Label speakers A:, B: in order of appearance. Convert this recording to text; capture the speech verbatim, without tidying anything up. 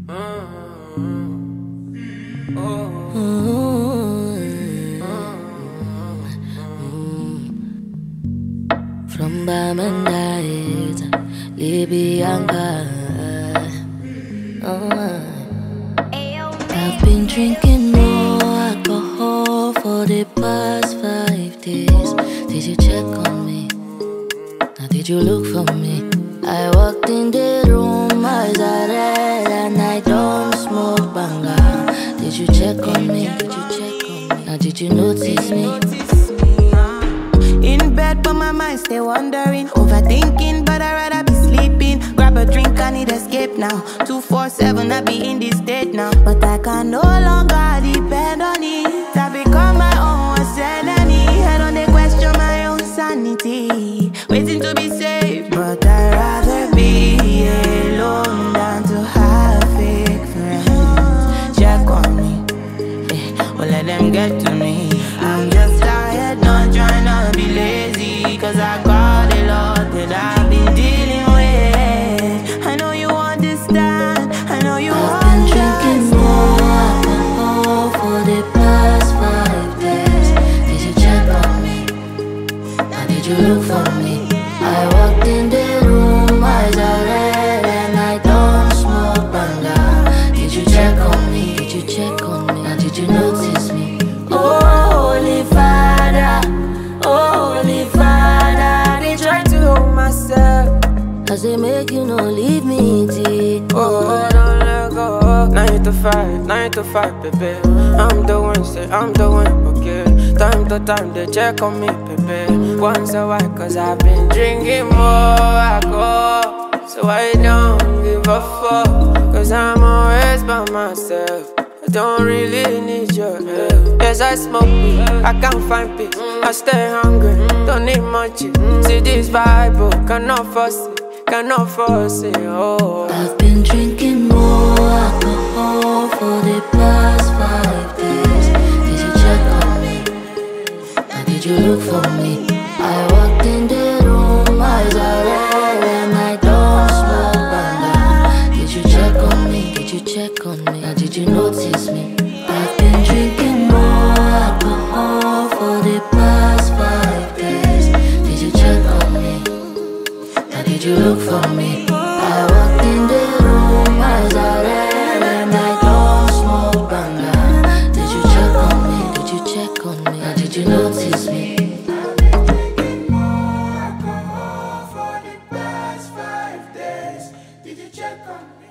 A: From Bamenda, Libianca. I've been drinking more alcohol for the past five days. Did you check on me? Now did you look for me? I walked in the room, eyes are red, and I don't smoke banga. Did you check on me? Did you check on me? Now did you notice me?
B: In bed, but my mind stay wandering, overthinking, but I'd rather be sleeping. Grab a drink, I need escape now. two four seven, I be in this state now. But I can no longer depend on it. I become my own enemy. I don't dey question my own sanity, waiting to be saved. But I'd rather be alone than to have fake friends. Check on me, yeah, well let them get to me. I'm just tired, not trying to be lazy, cause I got a lot that I've been dealing with. I know you understand, I know you
A: I've
B: understand.
A: been drinking more alcohol for the past five days. Did you check on me? Now did you look for me? I walked in the room, eyes are red, and I don't smoke banga. Did you check on me? Did you check on me? Now did you notice me? Oh, Holy Father, oh, Holy Father, they try to hold myself, cause they make you no leave me tea.
C: Oh, don't let go. Nine to five, nine to five, baby. I'm the one, say I'm the one, okay. Time to time, they check on me, baby. Once a while, cause I've been drinking more alcohol. So I don't give a fuck, cause I'm always by myself. I don't really need your help. Yes, I smoke weed, I can't find peace. I stay hungry, don't need much. See this vibe, oh, cannot force it, cannot force it, oh.
A: I've been drinking more alcohol for the past five days. Did you check on me? Now did you look for me? I walked in the room, eyes are red, and I don't smoke banga. Did you check on me? Did you check on me? Now did you notice me? I've been drinking more alcohol for the past five days. Did you check on me? Now did you look for me? I walked in the room, eyes are red, and I don't smoke banga. Did you check on me? Did you check on me? Now did you notice me?
B: More alcohol for the past five days. Did you check on me?